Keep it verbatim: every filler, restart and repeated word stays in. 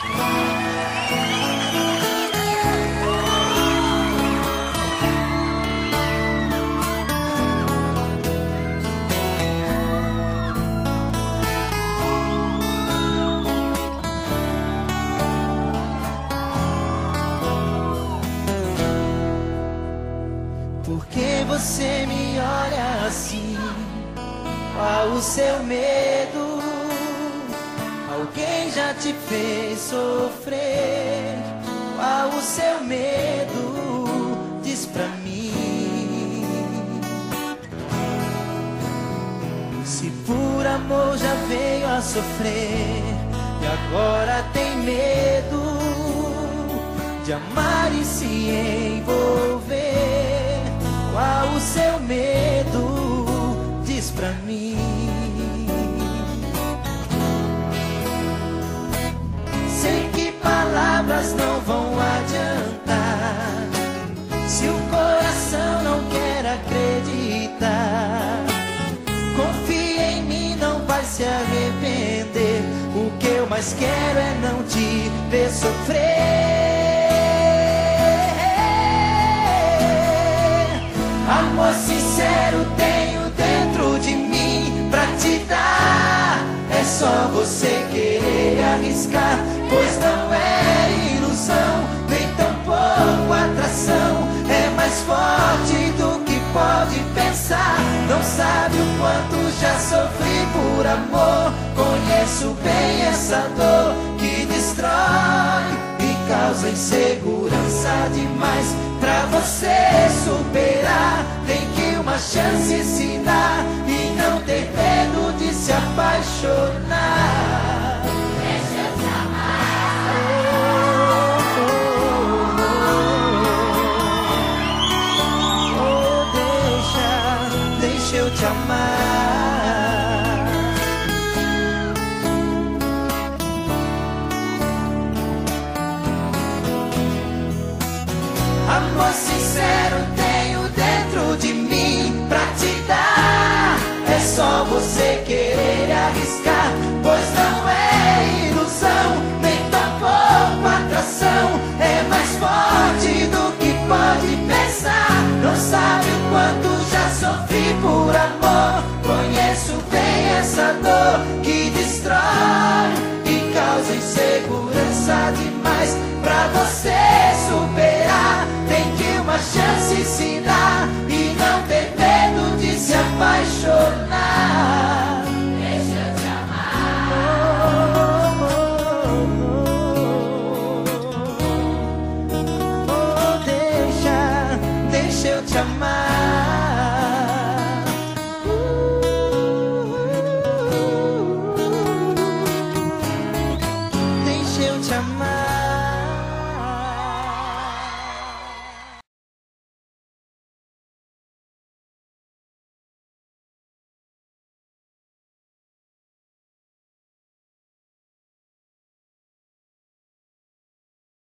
Por que você me olha assim? Qual o seu medo? Alguém já te fez sofrer? Qual o seu medo? Diz pra mim. Se por amor já veio a sofrer e agora tem medo de amar e se envolver, qual o seu medo? Diz pra mim. Sei que palavras não vão adiantar se o coração não quer acreditar. Confia em mim, não vai se arrepender. O que eu mais quero é não te ver sofrer. Amor sincero tenho dentro de mim pra te dar. É só você querer arriscar, pois não é ilusão, nem tampouco atração. É mais forte do que pode pensar. Não sabe o quanto já sofri por amor. Conheço bem essa dor que destrói e causa insegurança demais. Pra você superar, tem que uma chance ensinar e não ter medo de se apaixonar. Deixa eu te amar. Oh, oh, oh, oh, deixa, deixa eu te amar. Amor sincero tenho dentro de mim pra te dar. É só você querer arriscar, pois não é ilusão, nem tampouco atração. É mais forte do que pode pensar. Não sabe o quanto já sofri por amor. Conheço bem essa dor que destrói e causa insegurança demais. Pra você superar, tem que uma chance ensinar e não ter medo de se apaixonar. Deixa eu te amar. Oh, oh, oh, oh, deixa, deixa eu te amar. Uh, uh, uh, uh, deixa eu te amar.